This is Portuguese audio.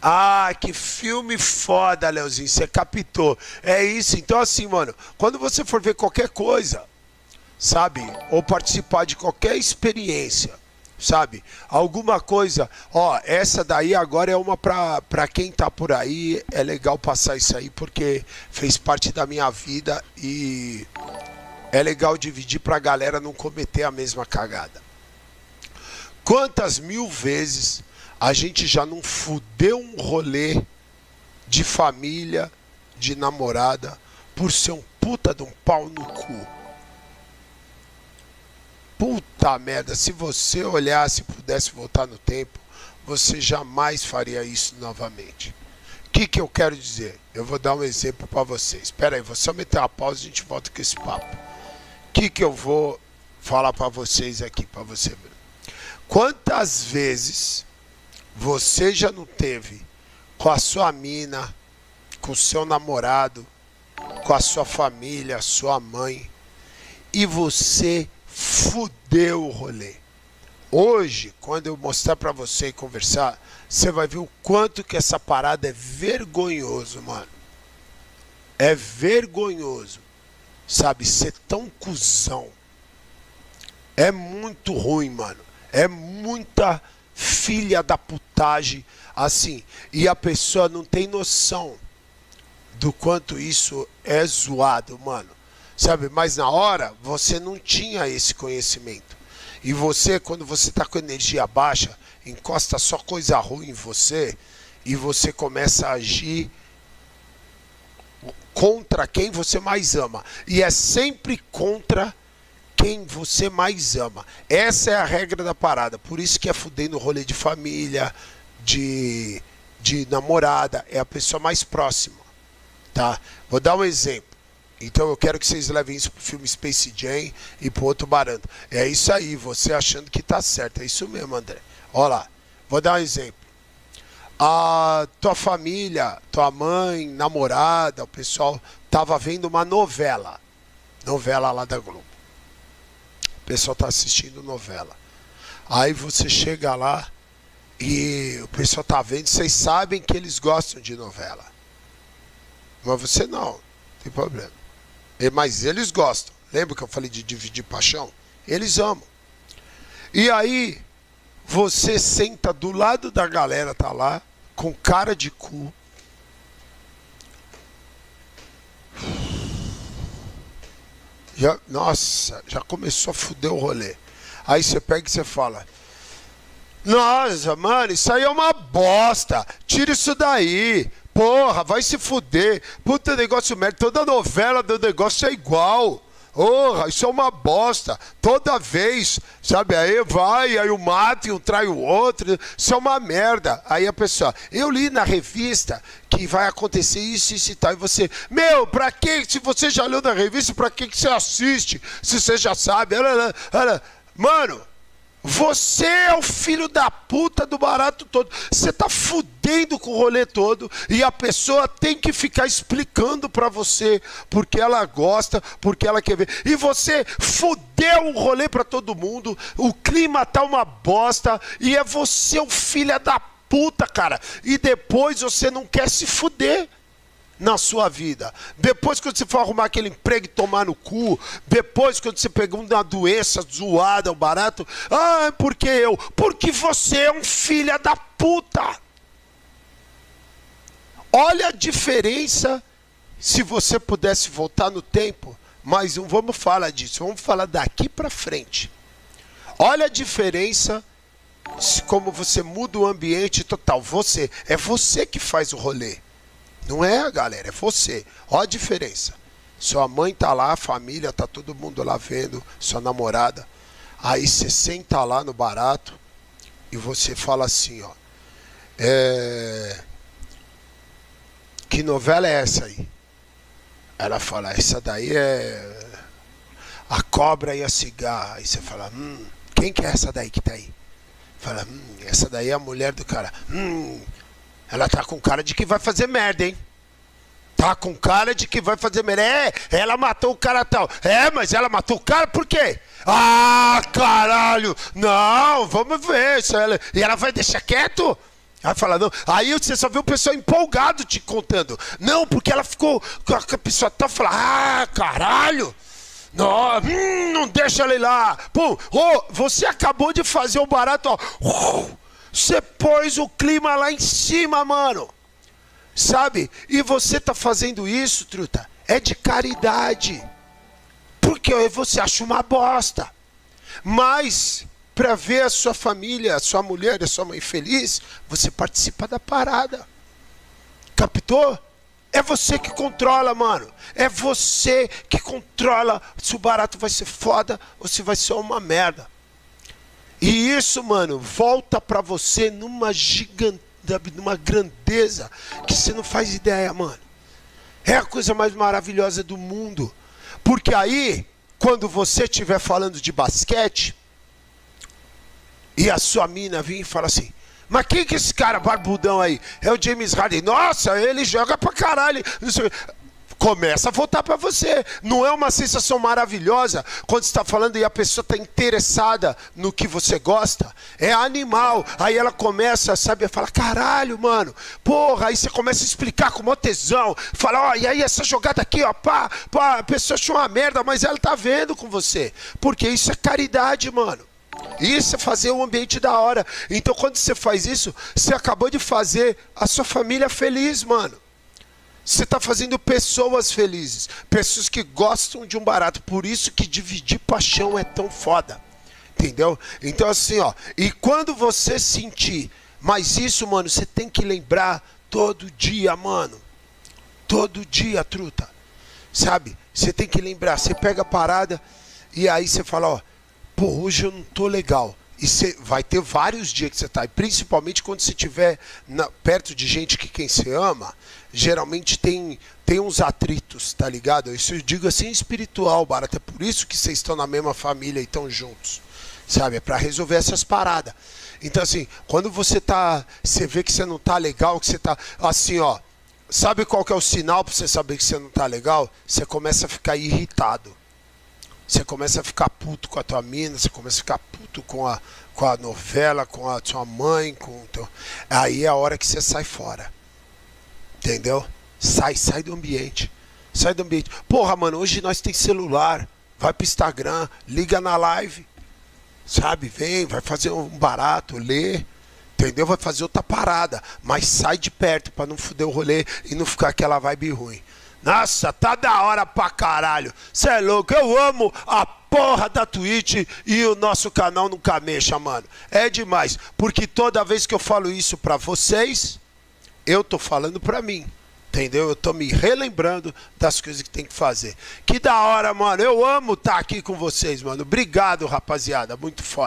Ah, que filme foda, Leozinho, você captou. É isso, então assim, mano, quando você for ver qualquer coisa, sabe, ou participar de qualquer experiência, sabe, alguma coisa, ó, essa daí agora é uma pra quem tá por aí, é legal passar isso aí, porque fez parte da minha vida e é legal dividir pra galera não cometer a mesma cagada. Quantas mil vezes a gente já não fudeu um rolê de família, de namorada, por ser um puta de um pau no cu? Puta merda, se você olhasse e pudesse voltar no tempo, você jamais faria isso novamente. O que eu quero dizer? Eu vou dar um exemplo pra vocês. Espera aí, vou só meter uma pausa e a gente volta com esse papo. O que eu vou falar pra vocês aqui, pra você ver? Quantas vezes você já não teve com a sua mina, com o seu namorado, com a sua família, a sua mãe, e você fudeu o rolê? Hoje, quando eu mostrar pra você e conversar, você vai ver o quanto que essa parada é vergonhoso, mano. É vergonhoso, sabe, ser tão cuzão. É muito ruim, mano. É muita filha da putagem, assim, e a pessoa não tem noção do quanto isso é zoado, mano, sabe? Mas na hora você não tinha esse conhecimento, e você, quando você tá com energia baixa, encosta só coisa ruim em você, e você começa a agir contra quem você mais ama, e é sempre contra quem você mais ama. Essa é a regra da parada. Por isso que é fudendo o rolê de família, de namorada. É a pessoa mais próxima, tá? Vou dar um exemplo. Então eu quero que vocês levem isso pro filme Space Jam e pro outro barato. É isso aí, você achando que tá certo. É isso mesmo, André. Olha lá, vou dar um exemplo. A tua família, tua mãe, namorada, o pessoal tava vendo uma novela. Novela lá da Globo. O pessoal tá assistindo novela. Aí você chega lá e o pessoal tá vendo, vocês sabem que eles gostam de novela. Mas você não tem problema. Mas eles gostam. Lembra que eu falei de dividir paixão? Eles amam. E aí você senta do lado da galera, tá lá, com cara de cu. Nossa, já começou a fuder o rolê. Aí você pega e você fala: nossa, mano, isso aí é uma bosta. Tira isso daí. Porra, vai se fuder. Puta negócio merda. Toda novela do negócio é igual. Porra, isso é uma bosta. Toda vez, sabe? Aí vai, aí um mata e um trai o outro. Isso é uma merda. Aí a pessoa: eu li na revista que vai acontecer isso, isso e tal. E você: meu, pra que? Se você já leu na revista, pra que você assiste? Se você já sabe. Mano, você é o filho da puta do barato todo. Você tá fudendo com o rolê todo e a pessoa tem que ficar explicando pra você porque ela gosta, porque ela quer ver. E você fudeu o rolê pra todo mundo, o clima tá uma bosta e é você o filho da puta, cara. E depois você não quer se fuder na sua vida. Depois, quando você for arrumar aquele emprego e tomar no cu, depois quando você pegou uma doença zoada, o barato, ah, porque eu? Porque você é um filho da puta. Olha a diferença. Se você pudesse voltar no tempo, mas não vamos falar disso, vamos falar daqui pra frente. Olha a diferença, como você muda o ambiente total. É você que faz o rolê. Não é a galera, é você. Olha a diferença. Sua mãe tá lá, a família, tá todo mundo lá vendo, sua namorada. Aí você senta lá no barato e você fala assim, ó: que novela é essa aí? Ela fala: essa daí é A Cobra e a Cigarra. Aí você fala: quem que é essa daí que tá aí? Fala: essa daí é a mulher do cara. Ela tá com cara de que vai fazer merda, hein? Tá com cara de que vai fazer merda. Ela matou o cara tal. Mas ela matou o cara por quê? Ah, caralho! Não, vamos ver. E ela vai deixar quieto? Aí fala, não. Aí você só vê o pessoal empolgado te contando. Não, porque ela ficou. A pessoa tá falando, ah, caralho. Não, não deixa ela ir lá. Pô, você acabou de fazer o barato, ó. Você pôs o clima lá em cima, mano. Sabe? E você tá fazendo isso, truta, é de caridade. Porque você acha uma bosta. Mas, para ver a sua família, a sua mulher, a sua mãe feliz, você participa da parada. Captou? É você que controla, mano. É você que controla se o barato vai ser foda ou se vai ser uma merda. E isso, mano, volta pra você numa grandeza que você não faz ideia, mano. É a coisa mais maravilhosa do mundo. Porque aí, quando você estiver falando de basquete, e a sua mina vir e fala assim, mas quem que é esse cara barbudão aí? É o James Harden. Nossa, ele joga pra caralho. Não sei. Começa a voltar pra você. Não é uma sensação maravilhosa quando você está falando e a pessoa está interessada no que você gosta? É animal. Aí ela começa, sabe, a falar, caralho, mano. Porra, aí você começa a explicar com maior tesão. Fala, ó, e aí essa jogada aqui, ó, pá, a pessoa achou uma merda, mas ela tá vendo com você. Porque isso é caridade, mano. Isso é fazer um ambiente da hora. Então quando você faz isso, você acabou de fazer a sua família feliz, mano. Você está fazendo pessoas felizes. Pessoas que gostam de um barato. Por isso que dividir paixão é tão foda. Entendeu? Então assim, ó. E quando você sentir, mas isso, mano, você tem que lembrar todo dia, mano. Todo dia, truta. Sabe? Você tem que lembrar. Você pega a parada e aí você fala, ó. Pô, hoje eu não tô legal. E você vai ter vários dias que você tá. E principalmente quando você estiver perto de gente que quem você ama, geralmente tem uns atritos, tá ligado? Isso eu digo assim espiritual, barato. É por isso que vocês estão na mesma família e estão juntos. Sabe? É pra resolver essas paradas. Então assim, quando você vê que você não tá legal, que você tá assim, ó. Sabe qual que é o sinal pra você saber que você não tá legal? Você começa a ficar irritado. Você começa a ficar puto com a tua mina, você começa a ficar puto com a novela, com a sua mãe, aí é a hora que você sai fora. Entendeu? Sai do ambiente. Sai do ambiente. Porra, mano, hoje nós tem celular. Vai pro Instagram, liga na live. Sabe? Vem, vai fazer um barato, lê. Entendeu? Vai fazer outra parada. Mas sai de perto pra não fuder o rolê e não ficar aquela vibe ruim. Nossa, tá da hora pra caralho. Cê é louco, eu amo a porra da Twitch e o nosso canal nunca mexa, mano. É demais, porque toda vez que eu falo isso pra vocês, eu tô falando pra mim. Entendeu? Eu tô me relembrando das coisas que tem que fazer. Que da hora, mano. Eu amo estar aqui com vocês, mano. Obrigado, rapaziada. Muito foda.